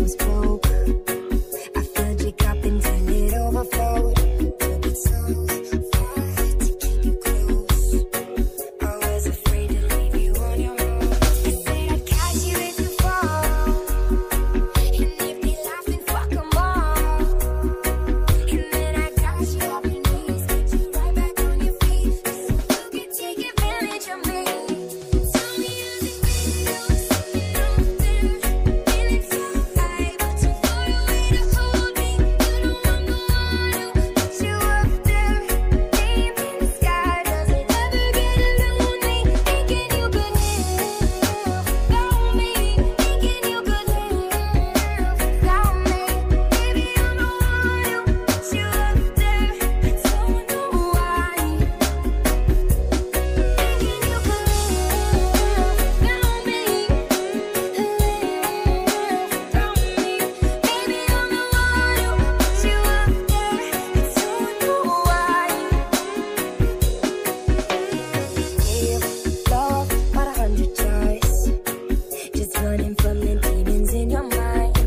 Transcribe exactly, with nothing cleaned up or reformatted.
was broke. I filled your cup until it overflowed. Took it so far to keep you close. I was afraid to leave you on your own. I said I'd catch you if you fall, and if they laugh, then fuck 'em all. And then I got you off your knees, get you right back on your feet, so you can take advantage of me. Tell me, is it real? Sitting up there, feeling so high, but too far away to hold me. You know I'm the one who put you up there, name in the sky. Does it ever get lonely thinking you could live without me? Thinking you could live without me? Baby, I'm the one who put you up there. I don't know why. Thinking you could live without me, live without me. Baby, I'm the one who put you up there. I don't know why. Give love about a hundred tries, just running from the demons in your mind.